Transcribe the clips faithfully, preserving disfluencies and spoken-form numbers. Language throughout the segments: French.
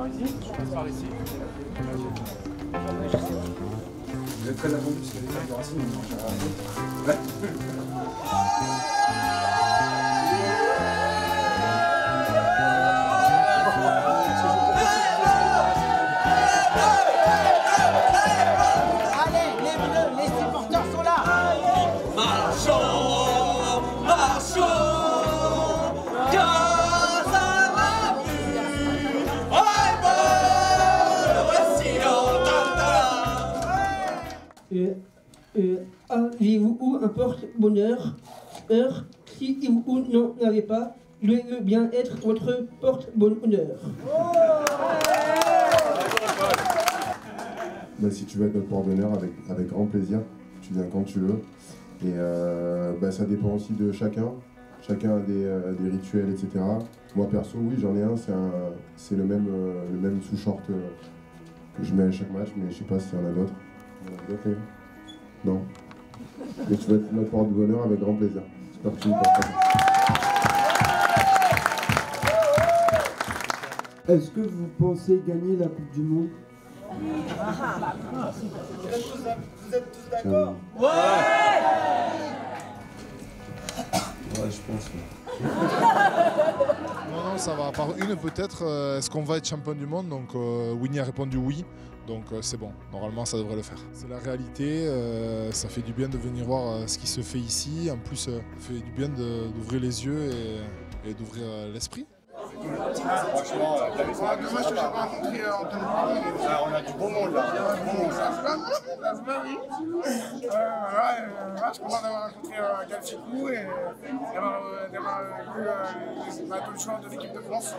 par ici. Je passe par ici. Vous êtes très attendu parce que les fans de Racing, ils mangent à la ouais. Euh, euh, Avez-vous un porte-bonheur heure, si vous n'en avez pas, devez bien être votre porte-bonheur. Bah, si tu veux être notre porte-bonheur, avec, avec grand plaisir, tu viens quand tu veux. Et euh, bah, ça dépend aussi de chacun. Chacun a des, euh, des rituels, et cetera. Moi perso, oui, j'en ai un, c'est le même, euh, le même sous-short euh, que je mets à chaque match, mais je sais pas s'il y en a d'autres. Okay. Non. Mais tu vas être notre porte-bonheur avec grand plaisir. J'espère que tu me portes. Est-ce que vous pensez gagner la Coupe du Monde? Vous êtes tous d'accord? Ouais. Ouais, je pense. Ouais. Non, non, ça va. À part une peut-être, euh, est-ce qu'on va être champion du monde? Donc euh, Winnie a répondu oui, donc euh, c'est bon. Normalement, ça devrait le faire. C'est la réalité, euh, ça fait du bien de venir voir euh, ce qui se fait ici. En plus, euh, ça fait du bien d'ouvrir les yeux et, et d'ouvrir euh, l'esprit. Franchement, t'as vu ça? Dommage que j'ai pas rencontré Antoine. On a du bon monde là. Du bon monde. Ça se passe, ça se passe, oui. Euh, ouais, je suis content d'avoir rencontré Galchicou et d'avoir vu tout le choix de l'équipe de France.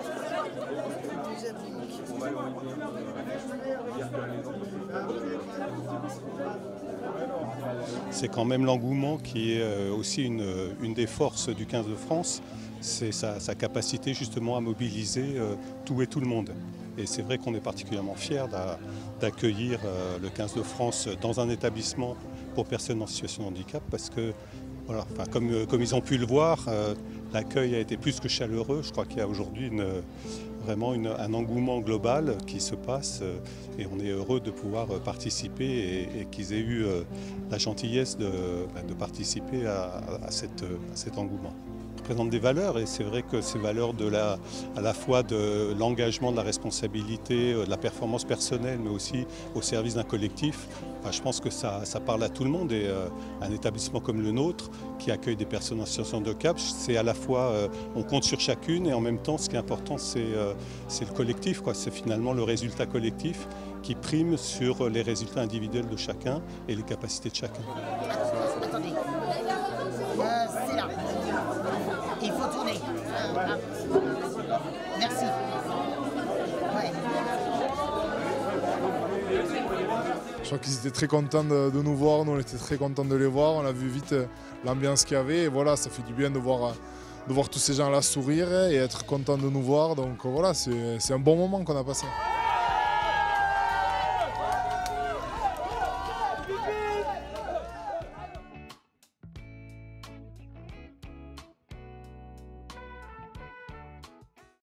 C'est quand même l'engouement qui est aussi une, une des forces du quinze de France. C'est sa, sa capacité justement à mobiliser euh, tout et tout le monde. Et c'est vrai qu'on est particulièrement fiers d'accueillir euh, le quinze de France dans un établissement pour personnes en situation de handicap parce que, voilà, enfin, comme, comme ils ont pu le voir, euh, l'accueil a été plus que chaleureux. Je crois qu'il y a aujourd'hui une, vraiment une, un engouement global qui se passe euh, et on est heureux de pouvoir participer et, et qu'ils aient eu euh, la gentillesse de, de participer à, à, cette, à cet engouement. Présente des valeurs et c'est vrai que ces valeurs de la, à la fois de l'engagement, de la responsabilité, de la performance personnelle mais aussi au service d'un collectif, enfin, je pense que ça, ça parle à tout le monde et euh, un établissement comme le nôtre qui accueille des personnes en situation de handicap, c'est à la fois, euh, on compte sur chacune et en même temps ce qui est important c'est euh, le collectif, c'est finalement le résultat collectif qui prime sur les résultats individuels de chacun et les capacités de chacun. Attendez, euh, c'est là. Il faut tourner. Euh, ah. Merci. Ouais. Je crois qu'ils étaient très contents de, de nous voir, nous on était très contents de les voir, on a vu vite l'ambiance qu'il y avait et voilà, ça fait du bien de voir, de voir tous ces gens-là sourire et être contents de nous voir, donc voilà, c'est un bon moment qu'on a passé.